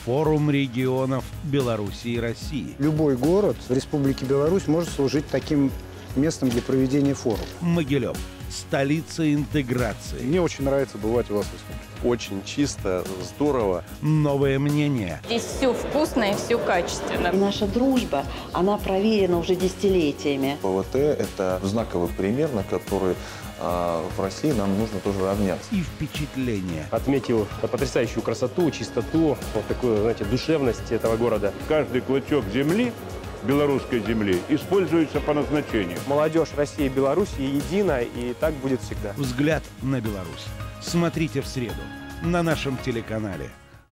Форум регионов Беларуси и России. Любой город в Республике Беларусь может служить таким местом для проведения форума. Могилев. Столица интеграции. Мне очень нравится бывать у вас в республике. Очень чисто, здорово. Новое мнение. Здесь все вкусно и все качественно. И наша дружба, она проверена уже десятилетиями. ПВТ – это знаковый пример, на который в России нам нужно тоже равняться. И впечатление. Отметил потрясающую красоту, чистоту, вот такую, знаете, душевность этого города. Каждый клочок земли, белорусской земли, используется по назначению. Молодежь России и Беларуси едина, и так будет всегда. Взгляд на Беларусь. Смотрите в среду на нашем телеканале.